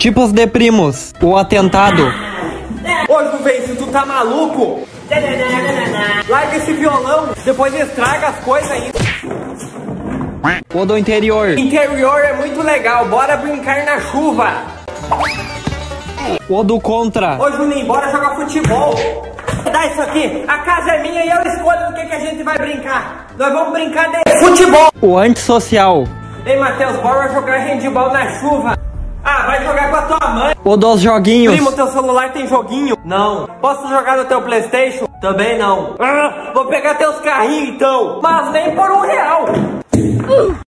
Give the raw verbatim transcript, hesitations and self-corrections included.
Tipos de primos. O atentado. Ô, Juvencio, tu tá maluco? Larga esse violão, depois estraga as coisas aí. O do interior. Interior é muito legal, bora brincar na chuva. O do contra. Ô, Juninho, bora jogar futebol. Dá isso aqui, a casa é minha e eu escolho do que, que a gente vai brincar. Nós vamos brincar de futebol. O antissocial. Ei, Matheus, bora jogar handball na chuva. Ah, vai jogar com a tua mãe. O dos joguinhos. Primo, teu celular tem joguinho? Não. Posso jogar no teu PlayStation? Também não. Ah, vou pegar teus carrinhos então. Mas nem por um real.